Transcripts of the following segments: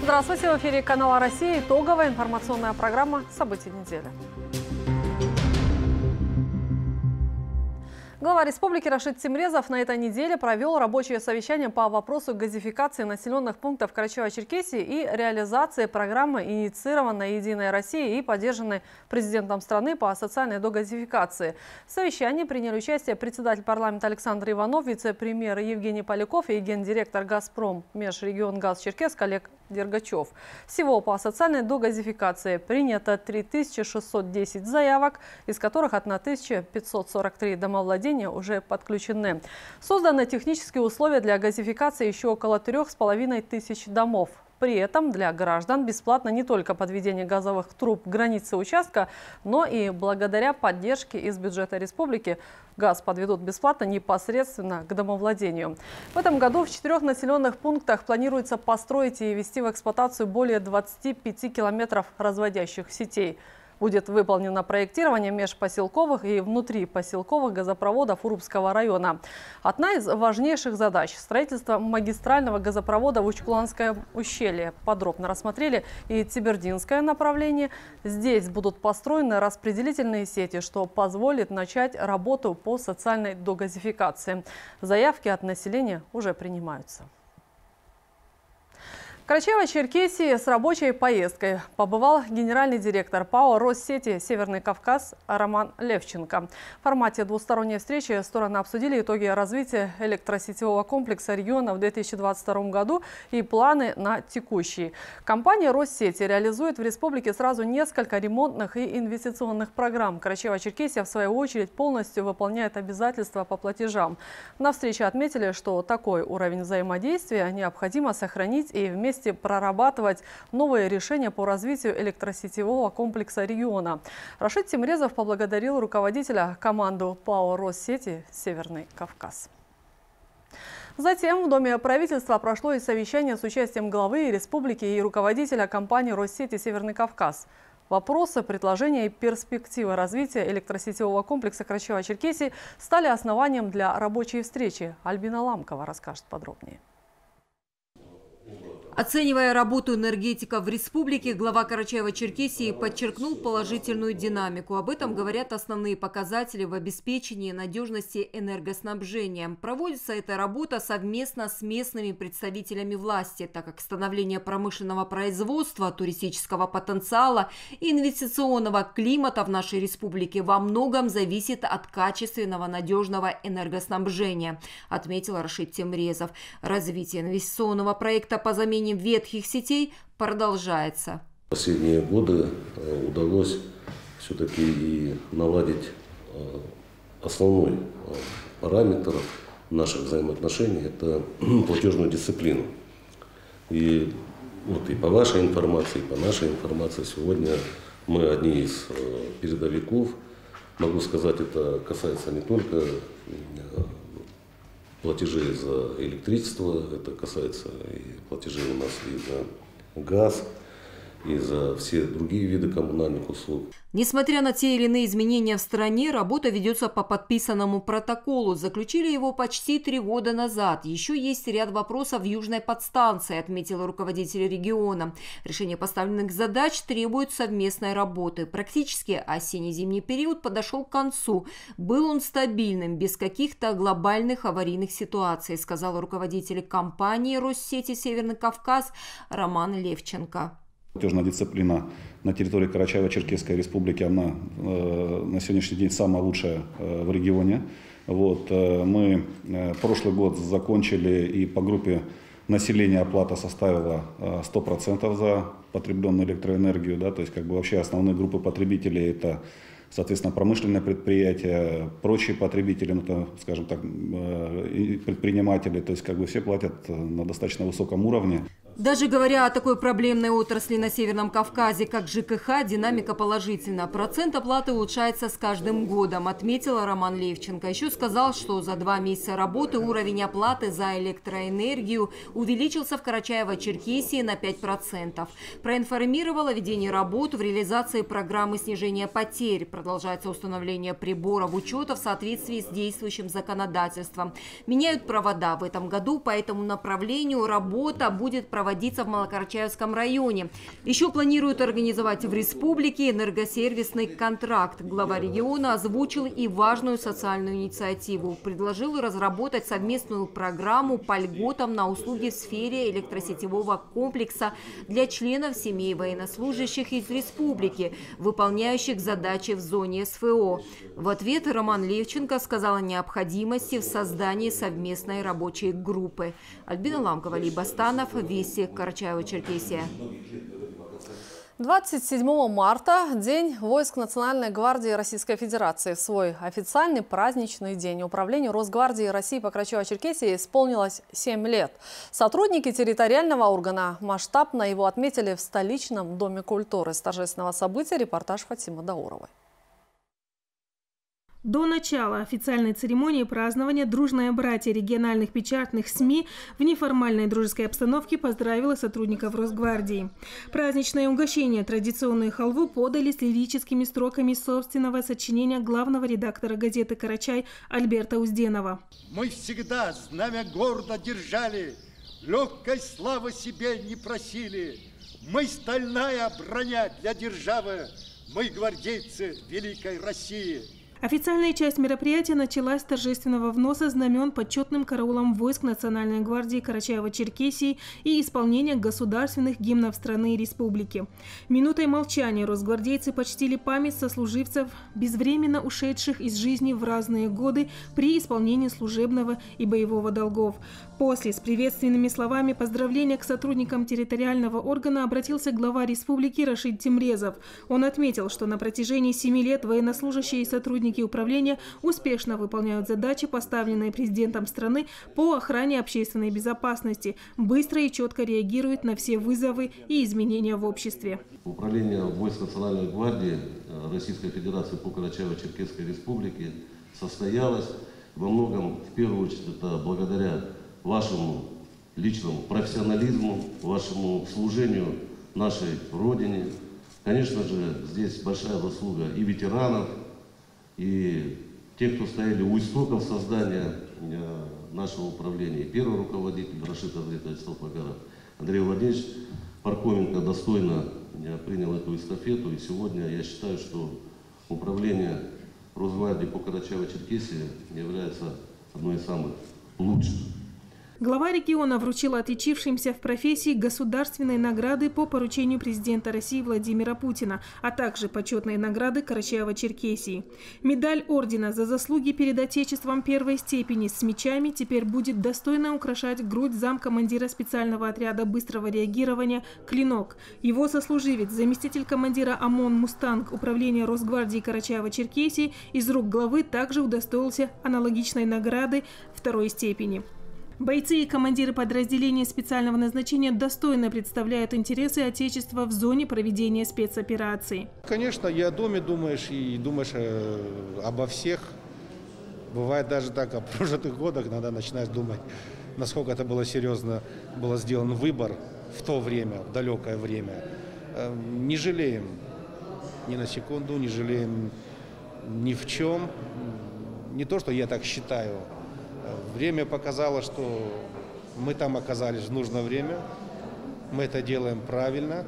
Здравствуйте, в эфире канала «Россия». Итоговая информационная программа «События недели». Глава республики Рашид Темрезов на этой неделе провел рабочее совещание по вопросу газификации населенных пунктов Карачаево-Черкесии и реализации программы, инициированной «Единой Россией» и поддержанной президентом страны по социальной догазификации. В совещании приняли участие председатель парламента Александр Иванов, вице-премьер Евгений Поляков и гендиректор «Газпром» Межрегионгаз Черкесск Олег Дергачев. Всего по социальной догазификации принято 3610 заявок, из которых 1543 домовладения уже подключены. Созданы технические условия для газификации еще около 3500 домов. При этом для граждан бесплатно не только подведение газовых труб к границе участка, но и благодаря поддержке из бюджета республики газ подведут бесплатно непосредственно к домовладению. В этом году в 4 населенных пунктах планируется построить и ввести в эксплуатацию более 25 километров разводящих сетей. Будет выполнено проектирование межпоселковых и внутрипоселковых газопроводов Урупского района. Одна из важнейших задач – строительство магистрального газопровода в Учкуланское ущелье. Подробно рассмотрели и Тибердинское направление. Здесь будут построены распределительные сети, что позволит начать работу по социальной догазификации. Заявки от населения уже принимаются. В Карачаево-Черкесии с рабочей поездкой побывал генеральный директор ПАО «Россети Северный Кавказ» Роман Левченко. В формате двусторонней встречи стороны обсудили итоги развития электросетевого комплекса региона в 2022 году и планы на текущий. Компания «Россети» реализует в республике сразу несколько ремонтных и инвестиционных программ. Карачаево-Черкесия, в свою очередь, полностью выполняет обязательства по платежам. На встрече отметили, что такой уровень взаимодействия необходимо сохранить и вместе прорабатывать новые решения по развитию электросетевого комплекса региона. Рашид Темрезов поблагодарил руководителя команды ПАО «Россети Северный Кавказ». Затем в Доме правительства прошло и совещание с участием главы республики и руководителя компании «Россети Северный Кавказ». Вопросы, предложения и перспективы развития электросетевого комплекса Карачаево-Черкесии стали основанием для рабочей встречи. Альбина Ламкова расскажет подробнее. Оценивая работу энергетиков в республике, глава Карачаево-Черкесии подчеркнул положительную динамику. Об этом говорят основные показатели в обеспечении надежности энергоснабжения. Проводится эта работа совместно с местными представителями власти, так как становление промышленного производства, туристического потенциала и инвестиционного климата в нашей республике во многом зависит от качественного надежного энергоснабжения, отметил Рашид Темрезов. Развитие инвестиционного проекта по замене ветхих сетей продолжается. В последние годы удалось все-таки и наладить основной параметр наших взаимоотношений – это платежную дисциплину. И по вашей информации, и по нашей информации сегодня мы одни из передовиков. Могу сказать, это касается не только платежей за электричество, это касается и платежей у нас и за газ, и за все другие виды коммунальных услуг. Несмотря на те или иные изменения в стране, работа ведется по подписанному протоколу. Заключили его почти 3 года назад. Еще есть ряд вопросов в южной подстанции, отметил руководитель региона. Решение поставленных задач требует совместной работы. Практически осенне-зимний период подошел к концу. Был он стабильным, без каких-то глобальных аварийных ситуаций, сказал руководитель компании «Россети Северный Кавказ» Роман Левченко. Платежная дисциплина на территории Карачаево-Черкесской республики, она на сегодняшний день самая лучшая в регионе. Мы прошлый год закончили, и по группе населения оплата составила 100% за потребленную электроэнергию. Да, то есть вообще основные группы потребителей – это, соответственно, промышленные предприятия, прочие потребители, скажем так, предприниматели. То есть все платят на достаточно высоком уровне. Даже говоря о такой проблемной отрасли на Северном Кавказе, как ЖКХ, динамика положительна. Процент оплаты улучшается с каждым годом, отметила Роман Левченко. Еще сказал, что за 2 месяца работы уровень оплаты за электроэнергию увеличился в Карачаево-Черкесии на 5%. Проинформировал о ведении работ в реализации программы снижения потерь. Продолжается установление приборов учета в соответствии с действующим законодательством. Меняют провода в этом году, по этому направлению работа будет проводиться проводиться в Малокарачаевском районе. Еще планируют организовать в республике энергосервисный контракт. Глава региона озвучил и важную социальную инициативу. Предложил разработать совместную программу по льготам на услуги в сфере электросетевого комплекса для членов семей военнослужащих из республики, выполняющих задачи в зоне СВО. В ответ Роман Левченко сказал о необходимости в создании совместной рабочей группы. Альбина Ламкова, Либастанов, Вести, Карачаево-Черкесия. 27 марта – День войск Национальной гвардии Российской Федерации. В свой официальный праздничный день Управлению Росгвардии России по Карачаево-Черкесии исполнилось 7 лет. Сотрудники территориального органа масштабно его отметили в столичном Доме культуры. С торжественного события репортаж Фатимы Дауровой. До начала официальной церемонии празднования дружное братья региональных печатных СМИ в неформальной дружеской обстановке поздравила сотрудников Росгвардии. Праздничное угощение традиционную халву подали с лирическими строками собственного сочинения главного редактора газеты «Карачай» Альберта Узденова. Мы всегда знамя гордо держали, легкой славы себе не просили. Мы стальная броня для державы, мы гвардейцы великой России. Официальная часть мероприятия началась с торжественного вноса знамен почетным караулом войск Национальной гвардии Карачаево-Черкесии и исполнения государственных гимнов страны и республики. Минутой молчания росгвардейцы почтили память сослуживцев, безвременно ушедших из жизни в разные годы при исполнении служебного и боевого долгов. После с приветственными словами поздравления к сотрудникам территориального органа обратился глава республики Рашид Тимрезов. Он отметил, что на протяжении 7 лет военнослужащие и сотрудники управления успешно выполняют задачи, поставленные президентом страны по охране общественной безопасности, быстро и четко реагируют на все вызовы и изменения в обществе. Управление войск Национальной гвардии Российской Федерации по Карачаево-Черкесской Республике состоялось во многом, в первую очередь, это благодаря вашему личному профессионализму, вашему служению нашей Родине. Конечно же, здесь большая заслуга и ветеранов, и тех, кто стояли у истоков создания нашего управления. Первый руководитель Рашид Азретович Салпагаров, Андрей Владимирович Пархоменко достойно принял эту эстафету. И сегодня я считаю, что управление Росгвардии по Карачаево-Черкесии является одной из самых лучших. Глава региона вручила отличившимся в профессии государственные награды по поручению президента России Владимира Путина, а также почетные награды Карачаево-Черкесии. Медаль ордена за заслуги перед Отечеством первой степени с мечами теперь будет достойно украшать грудь замкомандира специального отряда быстрого реагирования «Клинок». Его сослуживец, заместитель командира ОМОН «Мустанг» управления Росгвардии Карачаево-Черкесии из рук главы также удостоился аналогичной награды второй степени. Бойцы и командиры подразделений специального назначения достойно представляют интересы Отечества в зоне проведения спецоперации. Конечно, и о доме думаешь, и думаешь обо всех. Бывает даже так, о прожитых годах иногда начинаешь думать, насколько это было серьезно, был сделан выбор в то время, в далекое время. Не жалеем ни на секунду, не жалеем ни в чем. Не то, что я так считаю. Время показало, что мы там оказались в нужное время, мы это делаем правильно,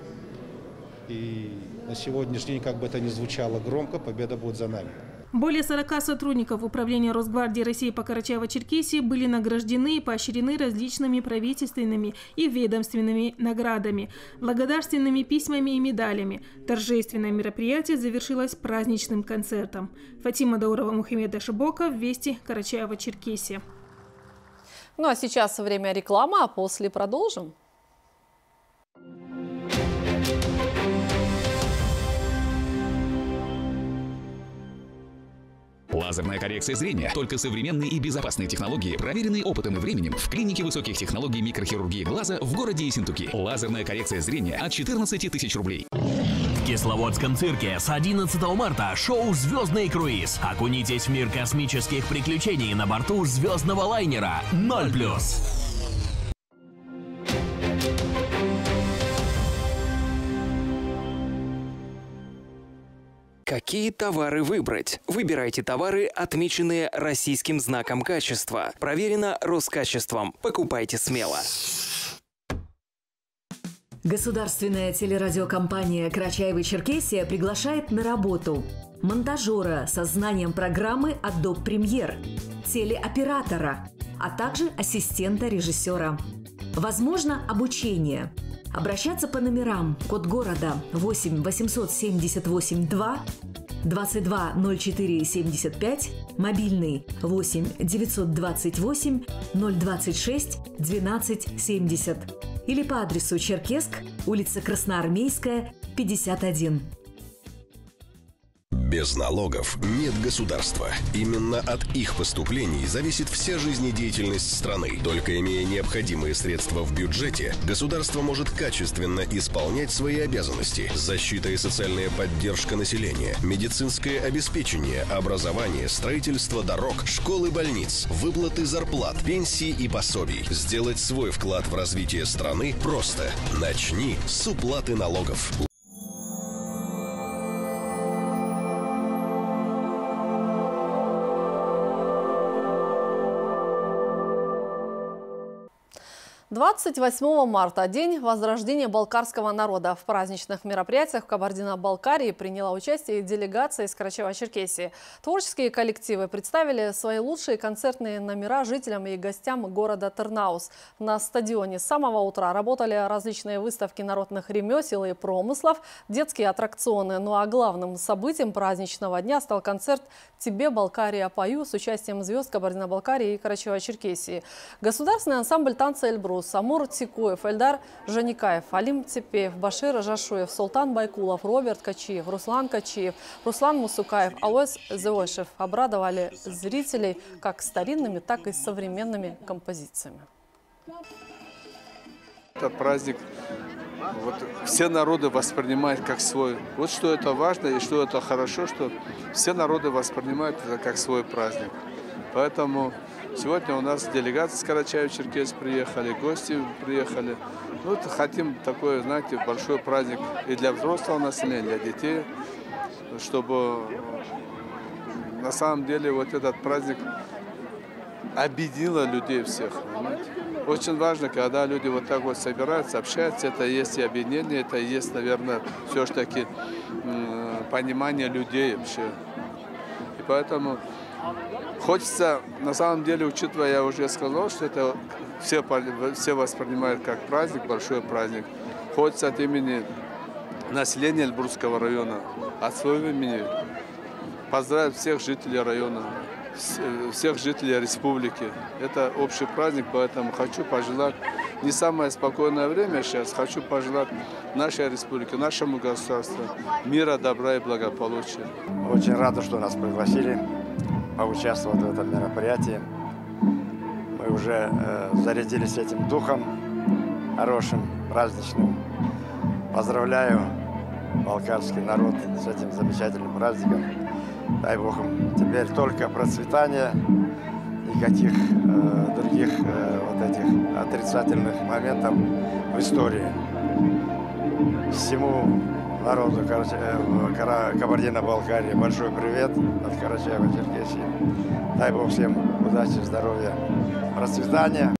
и на сегодняшний день, как бы это ни звучало громко, победа будет за нами. Более 40 сотрудников Управления Росгвардии России по Карачаево-Черкесии были награждены и поощрены различными правительственными и ведомственными наградами, благодарственными письмами и медалями. Торжественное мероприятие завершилось праздничным концертом. Фатима Даурова, Мухаммед Ашибоков, Вести, Карачаево-Черкесия. Ну а сейчас время рекламы, а после продолжим. Лазерная коррекция зрения. Только современные и безопасные технологии, проверенные опытом и временем в клинике высоких технологий микрохирургии глаза в городе Ессентуки. Лазерная коррекция зрения от 14 тысяч рублей. В Кисловодском цирке с 11 марта шоу «Звездный круиз». Окунитесь в мир космических приключений на борту звездного лайнера «0+». Какие товары выбрать? Выбирайте товары, отмеченные российским знаком качества. Проверено Роскачеством. Покупайте смело. Государственная телерадиокомпания «Карачаево-Черкесия» приглашает на работу монтажера со знанием программы Adobe Premiere, телеоператора, а также ассистента режиссера. Возможно обучение. Обращаться по номерам: код города 8 878 2, 22 04 75, мобильный 8 928 026 12 70 или по адресу Черкесск, улица Красноармейская, 51. Без налогов нет государства. Именно от их поступлений зависит вся жизнедеятельность страны. Только имея необходимые средства в бюджете, государство может качественно исполнять свои обязанности. Защита и социальная поддержка населения, медицинское обеспечение, образование, строительство дорог, школы, больниц, выплаты зарплат, пенсий и пособий. Сделать свой вклад в развитие страны просто. Начни с уплаты налогов. «28 марта – день возрождения балкарского народа. В праздничных мероприятиях в Кабардино-Балкарии приняла участие делегация из Карачаева-Черкесии. Творческие коллективы представили свои лучшие концертные номера жителям и гостям города Тырнаус. На стадионе с самого утра работали различные выставки народных ремесел и промыслов, детские аттракционы. Ну а главным событием праздничного дня стал концерт «Тебе, Балкария, пою» с участием звезд Кабардино-Балкарии и Карачаева-Черкесии. Государственный ансамбль танца «Эльбрус», Амур Тикуев, Эльдар Жаникаев, Алим Цепеев, Башир Жашуев, Султан Байкулов, Роберт Качиев, Руслан Качиев, Руслан Мусукаев, Ауэс Зеошев обрадовали зрителей как старинными, так и современными композициями. Этот праздник все народы воспринимают как свой. Вот что это важно и что это хорошо, что все народы воспринимают это как свой праздник. Поэтому сегодня у нас делегация с Карачаева-Черкесии приехали, гости приехали. Вот хотим такой, знаете, большой праздник и для взрослого населения, для детей, чтобы на самом деле вот этот праздник объединил людей всех. Понимаете? Очень важно, когда люди вот так вот собираются, общаются, это и есть и объединение, это и есть, наверное, все-таки понимание людей вообще. И поэтому хочется, на самом деле, учитывая, я уже сказал, что это все воспринимают как праздник, большой праздник. Хочется от имени населения Эльбрусского района, от своего имени поздравить всех жителей района, всех жителей республики. Это общий праздник, поэтому хочу пожелать не самое спокойное время сейчас, хочу пожелать нашей республике, нашему государству мира, добра и благополучия. Очень рада, что нас пригласили поучаствовать в этом мероприятии. Мы уже зарядились этим духом хорошим, праздничным. Поздравляю балкарский народ с этим замечательным праздником. Дай Бог им теперь только процветания, никаких других вот этих отрицательных моментов в истории. Всему народу Кабардино-Балкарии большой привет от Карачаева-Черкесии. Дай Бог всем удачи, здоровья, процветания.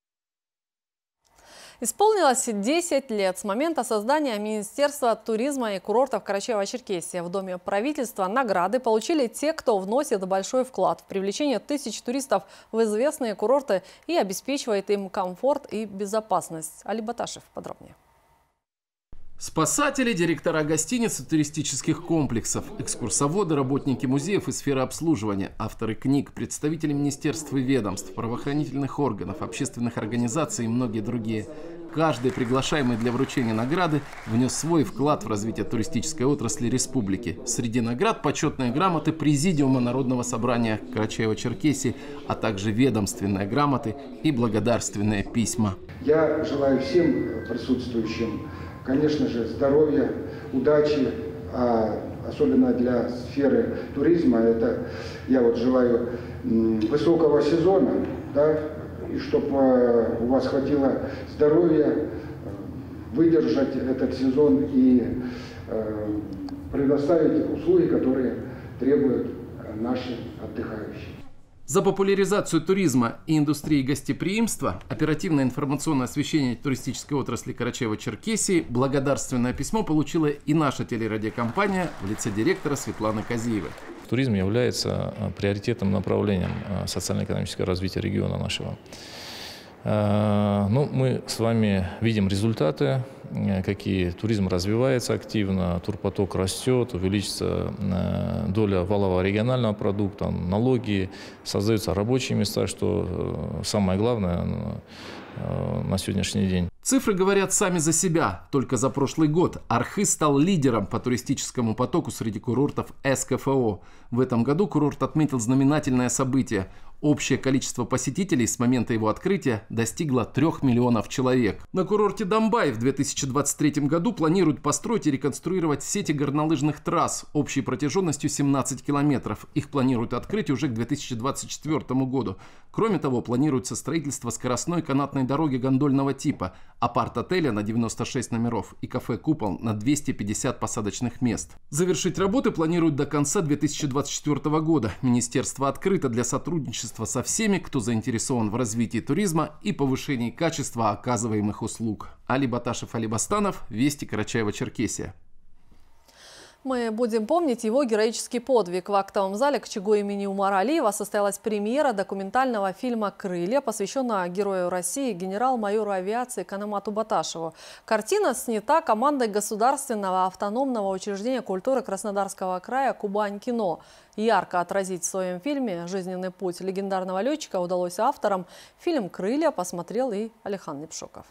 Исполнилось 10 лет с момента создания Министерства туризма и курортов Карачаева-Черкесии. В Доме правительства награды получили те, кто вносит большой вклад в привлечение тысяч туристов в известные курорты и обеспечивает им комфорт и безопасность. Али Баташев подробнее. Спасатели, директора гостиниц и туристических комплексов, экскурсоводы, работники музеев и сферы обслуживания, авторы книг, представители министерств и ведомств, правоохранительных органов, общественных организаций и многие другие. Каждый, приглашаемый для вручения награды, внес свой вклад в развитие туристической отрасли республики. Среди наград почетные грамоты Президиума Народного собрания Карачаева-Черкесии, а также ведомственные грамоты и благодарственные письма. Я желаю всем присутствующим, конечно же, здоровья, удачи, особенно для сферы туризма. Это я вот желаю высокого сезона, да, и чтобы у вас хватило здоровья выдержать этот сезон и предоставить услуги, которые требуют наши отдыхающие. За популяризацию туризма и индустрии гостеприимства, оперативное информационное освещение туристической отрасли Карачаево-Черкесии благодарственное письмо получила и наша телерадиокомпания в лице директора Светланы Казиевой. Туризм является приоритетным направлением социально-экономического развития региона нашего. Ну, мы с вами видим результаты, какие туризм развивается активно, турпоток растет, увеличится доля валового регионального продукта, налоги, создаются рабочие места, что самое главное на сегодняшний день. Цифры говорят сами за себя. Только за прошлый год Архыз стал лидером по туристическому потоку среди курортов СКФО. В этом году курорт отметил знаменательное событие. Общее количество посетителей с момента его открытия достигло 3 миллионов человек. На курорте Домбай в 2023 году планируют построить и реконструировать сети горнолыжных трасс общей протяженностью 17 километров. Их планируют открыть уже к 2024 году. Кроме того, планируется строительство скоростной канатной дороги гондольного типа, апарт-отеля на 96 номеров и кафе «Купол» на 250 посадочных мест. Завершить работы планируют до конца 2024 года. Министерство открыто для сотрудничества со всеми, кто заинтересован в развитии туризма и повышении качества оказываемых услуг. Али Баташев, Али Бастанов, Вести, Карачаево-Черкесия. Мы будем помнить его героический подвиг. В актовом зале КЧГУ имени Умара Алиева состоялась премьера документального фильма «Крылья», посвященного герою России, генерал-майору авиации Канамату Баташеву. Картина снята командой Государственного автономного учреждения культуры Краснодарского края «Кубань-кино». Ярко отразить в своем фильме жизненный путь легендарного летчика удалось авторам. Фильм «Крылья» посмотрел и Алихан Лепшоков.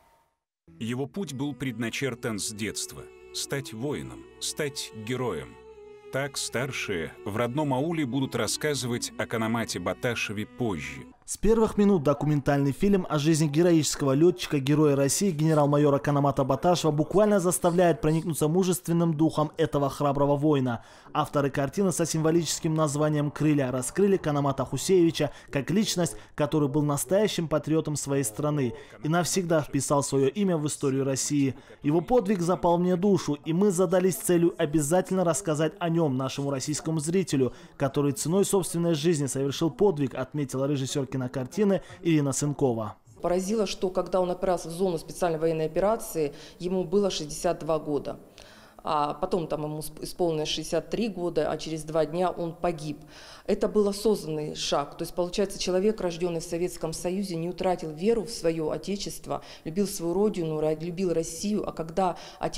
Его путь был предначертан с детства. Стать воином, стать героем. Так старшие в родном ауле будут рассказывать о Канамате Баташеве позже. С первых минут документальный фильм о жизни героического летчика, героя России, генерал-майора Канамата Баташева буквально заставляет проникнуться мужественным духом этого храброго воина. Авторы картины со символическим названием «Крылья» раскрыли Канамата Хусеевича как личность, который был настоящим патриотом своей страны и навсегда вписал свое имя в историю России. Его подвиг запал мне душу, и мы задались целью обязательно рассказать о нем нашему российскому зрителю, который ценой собственной жизни совершил подвиг, отметила режиссер кинокартины Ирина Сынкова. Поразило, что когда он отправился в зону специальной военной операции, ему было 62 года. А потом там ему исполнилось 63 года, а через 2 дня он погиб. Это был осознанный шаг. То есть, получается, человек, рожденный в Советском Союзе, не утратил веру в свое отечество, любил свою родину, любил Россию. А когда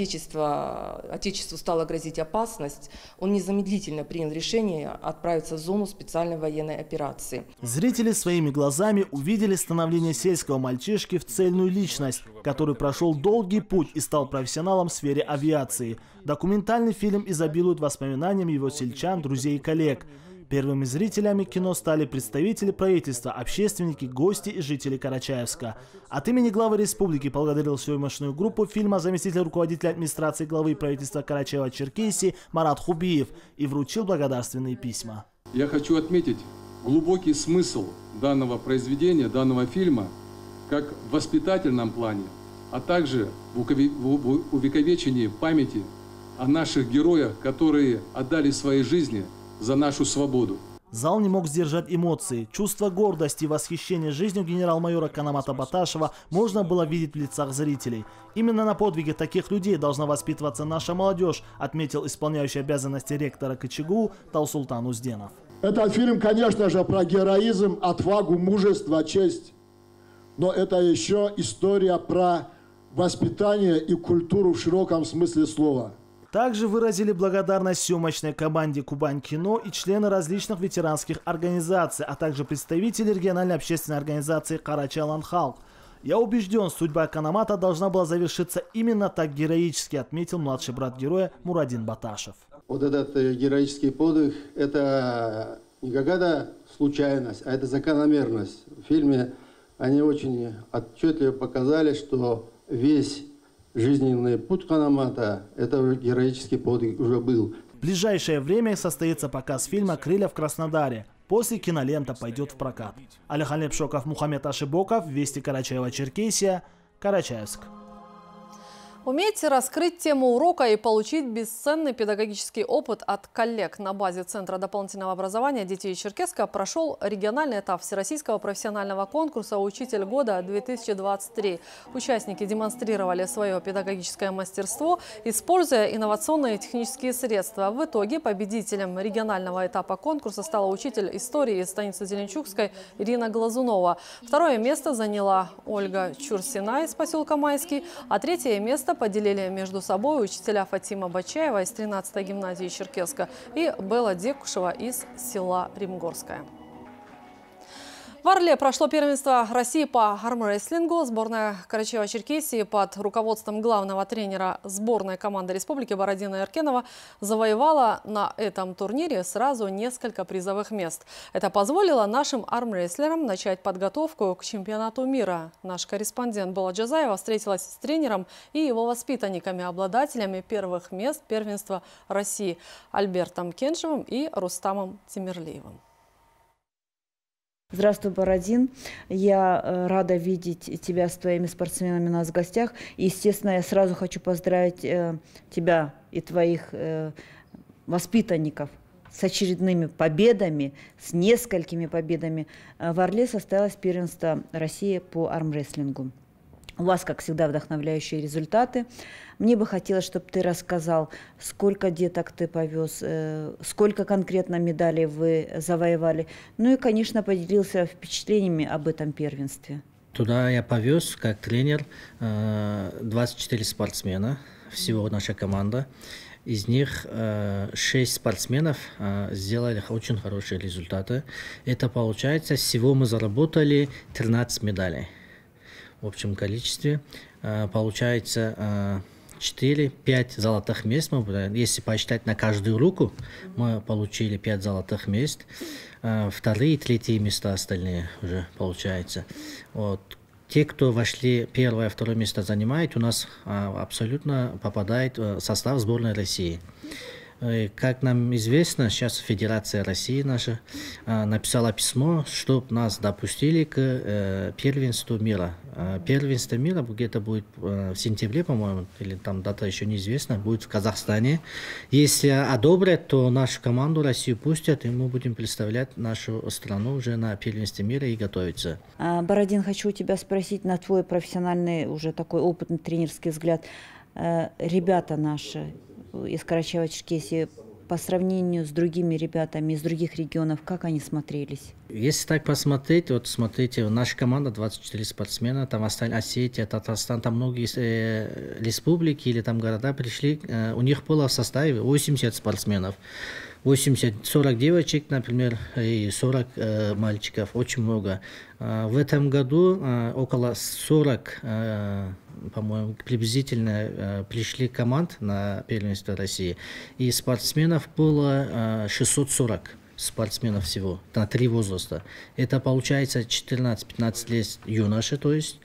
отечеству стала грозить опасность, он незамедлительно принял решение отправиться в зону специальной военной операции. Зрители своими глазами увидели становление сельского мальчишки в цельную личность, который прошел долгий путь и стал профессионалом в сфере авиации. Документальный фильм изобилует воспоминаниями его сельчан, друзей и коллег. Первыми зрителями кино стали представители правительства, общественники, гости и жители Карачаевска. От имени главы республики поблагодарил съемочную группу фильма заместитель руководителя администрации главы правительства Карачаева-Черкесии Марат Хубиев и вручил благодарственные письма. Я хочу отметить глубокий смысл данного произведения, данного фильма, как в воспитательном плане, а также в увековечении памяти о наших героях, которые отдали свои жизни за нашу свободу. Зал не мог сдержать эмоции. Чувство гордости и восхищения жизнью генерал-майора Канамата Баташева можно было видеть в лицах зрителей. Именно на подвиге таких людей должна воспитываться наша молодежь, отметил исполняющий обязанности ректора КЧГУ Таусултан Узденов. Этот фильм, конечно же, про героизм, отвагу, мужество, честь. Но это еще история про воспитание и культуру в широком смысле слова. Также выразили благодарность съемочной команде «Кубань-кино» и члены различных ветеранских организаций, а также представители региональной общественной организации «Карачаеван-Халк». «Я убежден, судьба Канамата должна была завершиться именно так героически», отметил младший брат героя Мурадин Баташев. Вот этот героический подвиг – это не какая-то случайность, а это закономерность. В фильме они очень отчетливо показали, что весь жизненный путь Канамата – это героический подвиг уже был. В ближайшее время состоится показ фильма «Крылья» в Краснодаре. После кинолента пойдет в прокат. Алихан Лепшоков, Мухаммед Ашибоков, Вести, Карачаево-Черкесия, Карачаевск. Уметь раскрыть тему урока и получить бесценный педагогический опыт от коллег. На базе Центра дополнительного образования детей Черкесска прошел региональный этап Всероссийского профессионального конкурса «Учитель года-2023». Участники демонстрировали свое педагогическое мастерство, используя инновационные технические средства. В итоге победителем регионального этапа конкурса стала учитель истории из станицы Зеленчукской Ирина Глазунова. Второе место заняла Ольга Чурсина из поселка Майский, а третье место поделили между собой учителя Фатима Бачаева из 13-й гимназии Черкесска и Белла Декушева из села Римгорское. В Орле прошло первенство России по армрестлингу. Сборная Карачаево-Черкесии под руководством главного тренера сборной команды республики Бородина Эркенова завоевала на этом турнире сразу несколько призовых мест. Это позволило нашим армрестлерам начать подготовку к чемпионату мира. Наш корреспондент Белла Джазаева встретилась с тренером и его воспитанниками, обладателями первых мест первенства России Альбертом Кеншевым и Рустамом Тимирлиевым. Здравствуй, Бородин. Я рада видеть тебя с твоими спортсменами у нас в гостях. И, естественно, я сразу хочу поздравить тебя и твоих воспитанников с очередными победами, с несколькими победами. В Орле состоялось первенство России по армрестлингу. У вас, как всегда, вдохновляющие результаты. Мне бы хотелось, чтобы ты рассказал, сколько деток ты повез, сколько конкретно медалей вы завоевали. Ну и, конечно, поделился впечатлениями об этом первенстве. Туда я повез, как тренер, 24 спортсмена, всего наша команда. Из них 6 спортсменов сделали очень хорошие результаты. Это получается, всего мы заработали 13 медалей. В общем количестве получается 4-5 золотых мест. Если посчитать на каждую руку, мы получили 5 золотых мест. Вторые и третьи места остальные уже получается. Вот. Те, кто вошли первое и второе место занимают, у нас абсолютно попадает в состав сборной России. Как нам известно, сейчас Федерация России наша написала письмо, чтобы нас допустили к первенству мира. Первенство мира где-то будет в сентябре, по-моему, или там дата еще неизвестна, будет в Казахстане. Если одобрят, то нашу команду Россию пустят, и мы будем представлять нашу страну уже на первенстве мира и готовиться. Бородин, хочу у тебя спросить на твой профессиональный, уже такой опытный тренерский взгляд. Ребята наши из Карачаево-Черкесии по сравнению с другими ребятами из других регионов, как они смотрелись? Если так посмотреть, вот смотрите, наша команда 24 спортсмена, там Осетия, Татарстан, там многие республики или там города пришли, у них было в составе 80 спортсменов. 40 девочек, например, и 40 мальчиков, очень много. В этом году около 40, по-моему, приблизительно пришли команд на первенство России. И спортсменов было 640 спортсменов всего, на 3 возраста. Это получается 14-15 лет юноши, то есть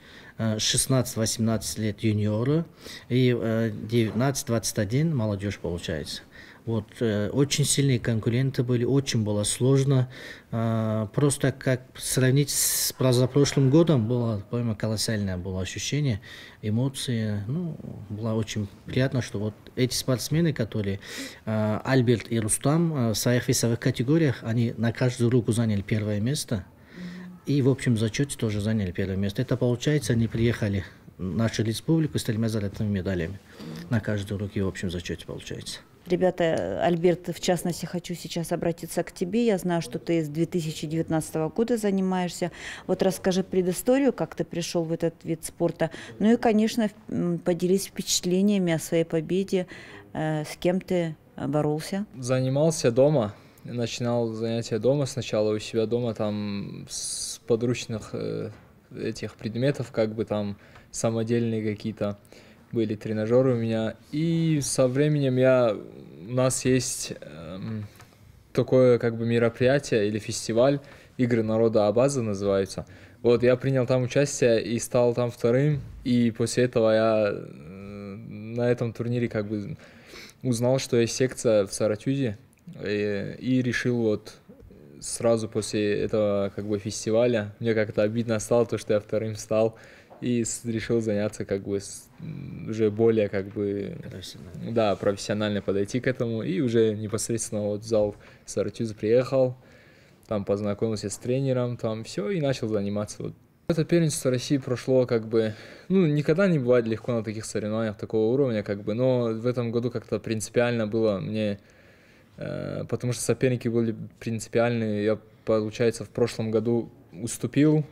16-18 лет юниора и 19-21 молодежь получается. Вот, очень сильные конкуренты были, очень было сложно. Просто как сравнить с позапрошлым годом, было, по-моему, колоссальное было ощущение, эмоции. Ну, было очень приятно, что вот эти спортсмены, которые Альберт и Рустам в своих весовых категориях, они на каждую руку заняли первое место. И в общем зачете тоже заняли первое место. Это получается, они приехали в нашу республику с 3 золотыми медалями. На каждую руку в общем зачете получается. Ребята, Альберт, в частности, хочу сейчас обратиться к тебе. Я знаю, что ты с 2019 года занимаешься. Вот расскажи предысторию, как ты пришел в этот вид спорта. Ну и, конечно, поделись впечатлениями о своей победе. С кем ты боролся? Занимался дома. Начинал занятия дома. Сначала у себя дома, там с подручных этих предметов, как бы там самодельные какие-то были тренажеры у меня. И со временем у нас есть такое как бы мероприятие или фестиваль, игры народа Абаза называются. Вот я принял там участие и стал там вторым. И после этого я на этом турнире как бы узнал, что есть секция в Саратюзе. И решил вот сразу после этого как бы фестиваля, мне как-то обидно стало, то, что я вторым стал. и решил заняться как бы уже более как бы да, профессионально подойти к этому. И уже непосредственно вот в зал Сарачуз приехал, там познакомился с тренером, там все, и начал заниматься. Вот. Это первенство России прошло как бы, ну, никогда не бывает легко на таких соревнованиях такого уровня, как бы, но в этом году как-то принципиально было мне, потому что соперники были принципиальные. Я, получается, в прошлом году уступил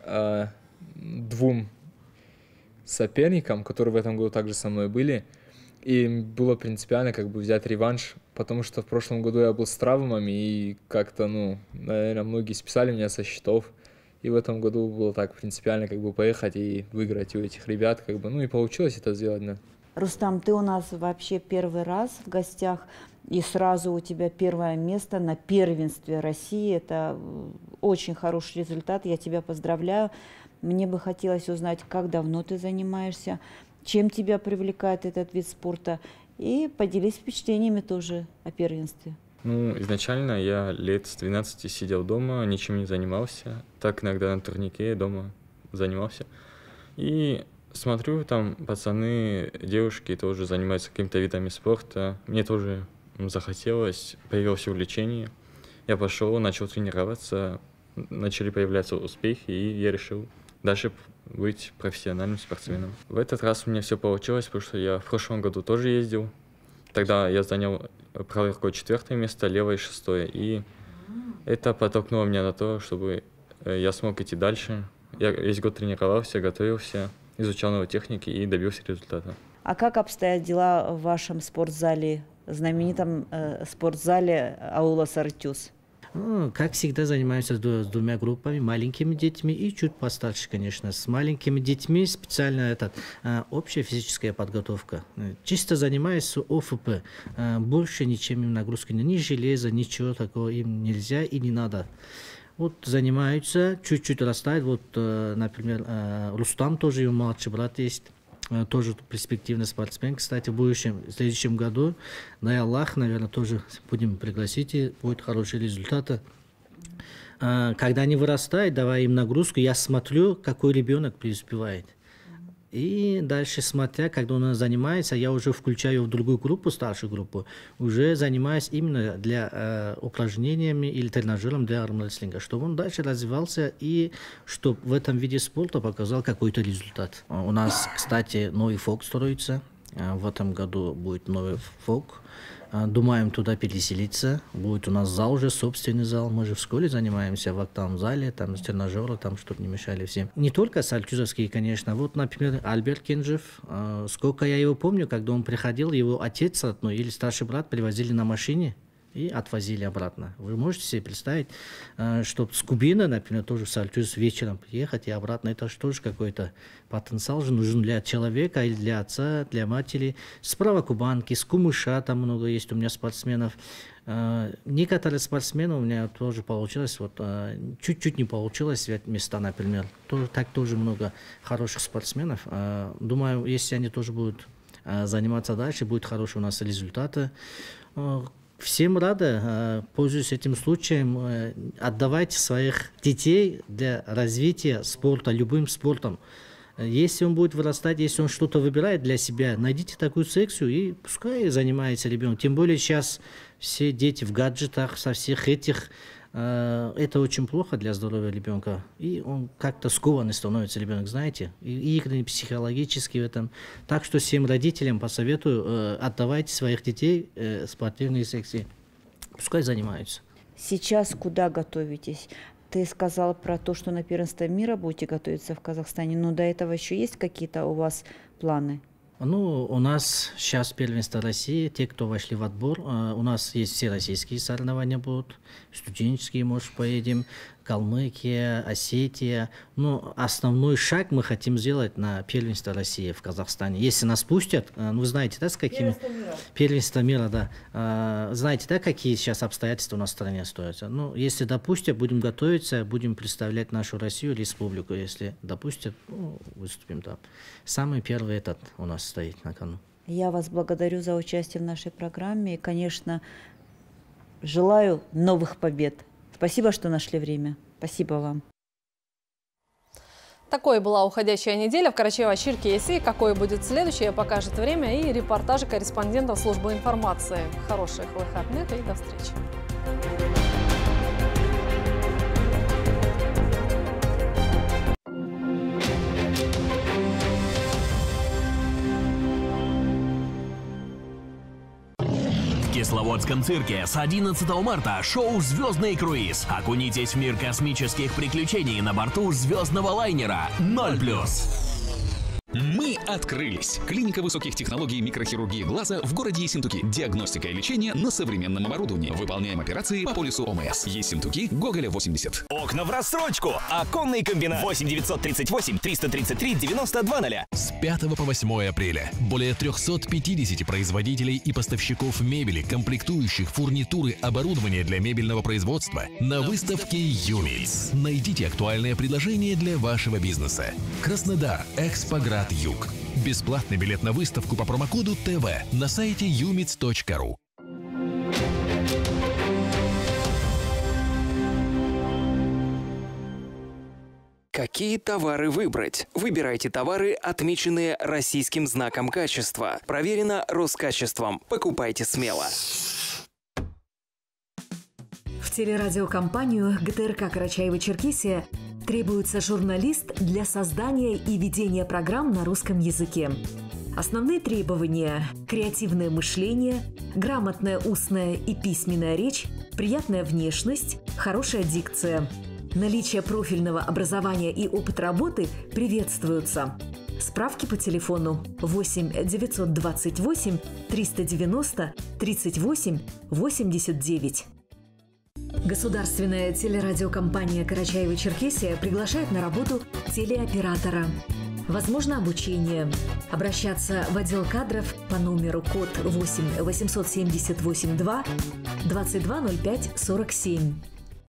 двум соперникам, которые в этом году также со мной были, и было принципиально как бы взять реванш, потому что в прошлом году я был с травмами, и как-то, ну, наверное, многие списали меня со счетов. И в этом году было так принципиально как бы поехать и выиграть у этих ребят, как бы, ну и получилось это сделать, да. Рустам, ты у нас вообще первый раз в гостях, и сразу у тебя первое место на первенстве России. Это очень хороший результат, я тебя поздравляю. Мне бы хотелось узнать, как давно ты занимаешься, чем тебя привлекает этот вид спорта, и поделись впечатлениями тоже о первенстве. Ну, изначально я лет с 12 сидел дома, ничем не занимался. Так иногда на турнике дома занимался. И смотрю, там пацаны, девушки тоже занимаются какими-то видами спорта. Мне тоже захотелось, появилось увлечение. Я пошел, начал тренироваться, начали появляться успехи, и я решил дальше быть профессиональным спортсменом. В этот раз у меня все получилось, потому что я в прошлом году тоже ездил. Тогда я занял правой рукой 4-е место, левой 6-е. И это подтолкнуло меня на то, чтобы я смог идти дальше. Я весь год тренировался, готовился, изучал новые техники и добился результата. А как обстоят дела в вашем спортзале, знаменитом спортзале аула Сарачуз? Ну, как всегда, занимаемся с двумя группами, маленькими детьми и чуть постарше, конечно. С маленькими детьми специально общая физическая подготовка. Чисто занимаюсь ОФП. Больше ничем им нагрузки нет. Ни железа, ничего такого им нельзя и не надо. Вот занимаются, чуть-чуть растают. Вот, например, Рустам тоже, его младший брат есть. Тоже перспективный спортсмен, кстати, в следующем году, дай Аллах, наверное, тоже будем пригласить, и будут хорошие результаты. Когда они вырастают, давая им нагрузку, я смотрю, какой ребенок преуспевает. И дальше, смотря, когда он занимается, я уже включаю его в другую группу, старшую группу, уже занимаюсь именно для упражнениями или тренажером для армрестлинга, чтобы он дальше развивался и чтобы в этом виде спорта показал какой-то результат. У нас, кстати, новый ФОК строится. В этом году будет новый ФОК. Думаем туда переселиться. Будет у нас зал уже, собственный зал. Мы же в школе занимаемся в актовом зале, там с тренажера, там, чтобы не мешали всем. Не только сарачузовские, конечно. Вот, например, Альберт Кенжев. Сколько я его помню, когда он приходил, его отец родной или старший брат привозили на машине и отвозили обратно. Вы можете себе представить, чтобы с Кубина, например, тоже в Сарачуз вечером приехать и обратно. Это же тоже какой-то потенциал же нужен для человека или для отца, для матери. С Правокубанки, с Кумыша, там много есть у меня спортсменов. Некоторые спортсмены у меня тоже получилось, вот чуть-чуть не получилось взять места, например. Так тоже много хороших спортсменов. Думаю, если они тоже будут заниматься дальше, будут хорошие у нас результаты. Всем рада, пользуясь этим случаем, отдавайте своих детей для развития спорта, любым спортом. Если он будет вырастать, если он что-то выбирает для себя, найдите такую секцию и пускай занимается ребенок. Тем более сейчас все дети в гаджетах, со всех этих. Это очень плохо для здоровья ребенка. И он как-то скованный становится, ребенок, знаете. И игры психологически в этом. Так что всем родителям посоветую, отдавайте своих детей в спортивные секции. Пускай занимаются. Сейчас куда готовитесь? Ты сказал про то, что на первенство мира будете готовиться в Казахстане. Но до этого еще есть какие-то у вас планы? Ну, у нас сейчас первенство России, те, кто вошли в отбор, у нас есть все российские соревнования будут, студенческие, может, поедем, Калмыкия, Осетия. Но основной шаг мы хотим сделать на первенство России в Казахстане. Если нас пустят, вы знаете, да, с какими... Первенство мира, да. Знаете, да, какие сейчас обстоятельства у нас в стране строятся? Ну, если допустят, будем готовиться, будем представлять нашу Россию, республику. Если допустят, ну, выступим там. Самый первый этот у нас стоит на кону. Я вас благодарю за участие в нашей программе и, конечно, желаю новых побед. Спасибо, что нашли время. Спасибо вам. Такой была уходящая неделя в Карачаево-Черкесии. Какой будет следующее, покажет время и репортажи корреспондентов службы информации. Хороших выходных и до встречи. В Кисловодском цирке с 11 марта шоу «Звездный круиз». Окунитесь в мир космических приключений на борту звездного лайнера 0+. Мы открылись. Клиника высоких технологий микрохирургии глаза в городе Ессентуки. Диагностика и лечение на современном оборудовании. Выполняем операции по полису ОМС. Ессентуки, Гоголя, 80. Окна в рассрочку. Оконный комбинат. 8 938 333 92 0. С 5 по 8 апреля более 350 производителей и поставщиков мебели, комплектующих, фурнитуры, оборудования для мебельного производства на выставке «Юмиц». Найдите актуальное предложение для вашего бизнеса. Краснодар. Экспоград Юг. Бесплатный билет на выставку по промокоду ТВ на сайте yumitz.ru. Какие товары выбрать? Выбирайте товары, отмеченные российским знаком качества. Проверено Роскачеством. Покупайте смело. В телерадиокомпанию ГТРК Карачаево-Черкесия требуется журналист для создания и ведения программ на русском языке. Основные требования – креативное мышление, грамотная устная и письменная речь, приятная внешность, хорошая дикция. Наличие профильного образования и опыт работы приветствуются. Справки по телефону 8 928 390 38 89. Государственная телерадиокомпания Карачаево-Черкесия приглашает на работу телеоператора. Возможно обучение. Обращаться в отдел кадров по номеру код 8 878 2 22 05 47.